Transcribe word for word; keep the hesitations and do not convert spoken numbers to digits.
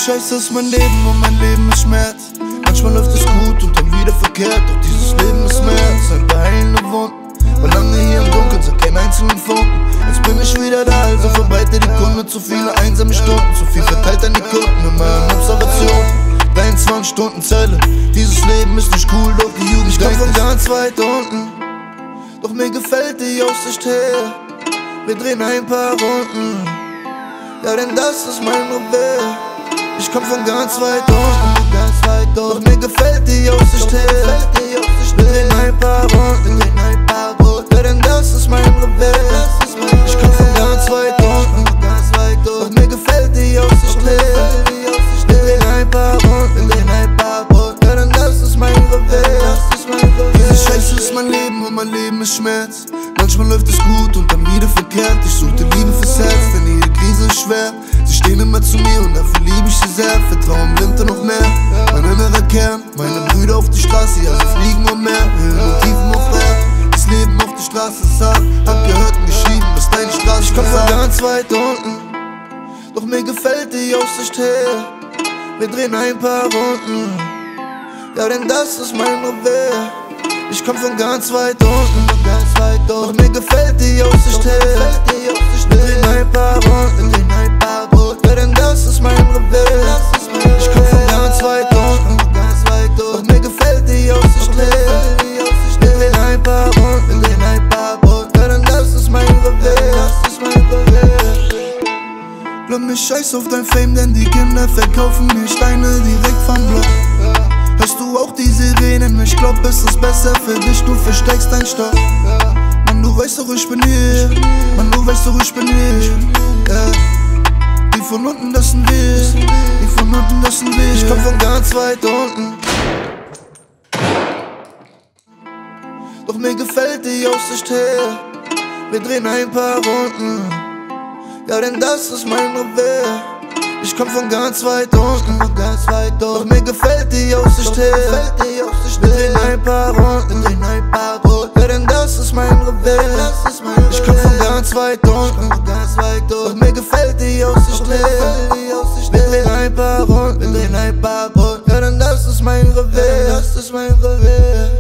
Scheiße ist mein Leben und mein Leben ist Schmerz. Manchmal läuft es gut und dann wieder verkehrt, doch dieses Leben ist mehr als ein paar heilende Wunden. War lange hier im Dunkeln, sah keinen einzelnen Funken. Jetzt bin ich wieder da, also verbreite die Kunde. Zu viele einsame Stunden, zu viel verteilt an die Kunden in meinen Observationen. dreiundzwanzig Stunden Zelle, dieses Leben ist nicht cool, doch die Jugend. Ich komm von ganz weit unten, doch mir gefällt die Aussicht her. Wir drehen ein paar Runden, ja denn das ist mein Revier. Ich komm von ganz weit unten, ganz weit unten, doch mir gefällt die Aussicht her. Wir drehen ein paar Runden, ja denn das ist mein Revier. Ich komm von ganz weit unten, doch mir gefällt die Aussicht her. Wir drehen ein paar Runden, ja denn das ist mein Revier. Diese Scheiße ist mein Leben und mein Leben ist Schmerz. Manchmal läuft es gut und dann wieder verkehrt. Ich suchte Liebe fürs Herz, denn jede Krise ist schwer. Sie stehen immer zu mir und dafür liebe ich sie sehr. Vertrauen im Winter noch mehr, mein innerer Kern. Meine Brüder auf die Straße, ja sie fliegen um mehr. Höhen und Tiefen auf Air, das Leben auf der Straße ist hart. Hab gehört und geschrieben, was deine Straße. Ich komm von ganz weit unten, doch mir gefällt die Aussicht her. Wir drehen ein paar Runden, ja denn das ist mein Revier. Ich komm von ganz weit unten, doch mir gefällt die Aussicht her. Wir drehen ein paar Runden, ja denn das ist mein Revier. Ich komm von ganz weit unten, doch mir gefällt die Aussicht her. Wir drehen ein paar Runden, ja denn das ist mein Revier. Glaub mir, scheiß auf dein Fame, denn die Kinder verkaufen mir Steine direkt vom Block. Hörst du auch die Sirenen? Ich glaub, es ist besser für dich, du versteckst dein Stoff. Mann, du weißt doch, ich bin hier. Mann, du weißt doch, ich bin hier. Yeah. Die von unten, das sind wir. Die von unten, das sind wir. Ich komm von ganz weit unten, doch mir gefällt die Aussicht her. Wir drehen ein paar Runden, ja denn das ist mein Revier. Ich komm von ganz weit unten, doch mir gefällt die Aussicht her. Wir drehen ein paar Runden, ja denn das ist mein Revier. Ich komm von ganz weit unten, doch mir gefällt die Aussicht her. Wir drehen ein paar Runden, ja denn das ist mein Revier.